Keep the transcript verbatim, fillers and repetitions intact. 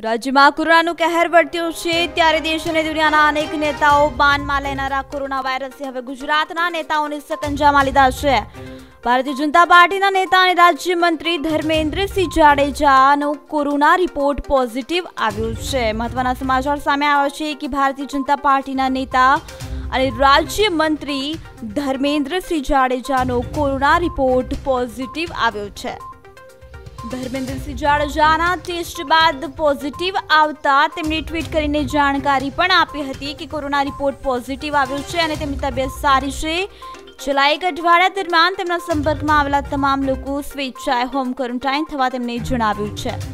રાજ્યમાં કોરોનાનું કહેર વર્ત્યું છે ત્યારે દેશ અને દુનિયાના અનેક નેતાઓ બાનમાં લેનારા કોરોના વાયરસે હવે ગુજરાતના નેતાઓને સકંજામાં લીધા છે। ભારતીય જનતા પાર્ટીના નેતા અને રાજ્યમંત્રી ધર્મેન્દ્રસિંહ જાડેજાનો કોરોના રિપોર્ટ પોઝિટિવ આવ્યો છે। મહત્વના સમાચાર સામે આવ્યા છે કે ભારતીય જનતા પાર્ટીના નેતા અને રાજ્યમંત્રી ધર્મેન્દ્રસિંહ જાડેજાનો કોરોના રિપોર્ટ પોઝિટિવ આવ્યો છે। ધર્મેન્દ્રસિંહ જાડેજાના ટેસ્ટ બાદ પોઝિટિવ આવતા તેમણે ટ્વીટ કરીને જાણકારી પણ આપી હતી કે કોરોના રિપોર્ટ પોઝિટિવ આવ્યો છે અને તેમની તબિયત સારી છે। છેલ્લા એક અઠવાડિયા દરમિયાન તેમના સંપર્કમાં આવેલા તમામ લોકો સ્વેચ્છાએ હોમ ક્વોરન્ટાઇન થવા તેમને જણાવ્યું છે।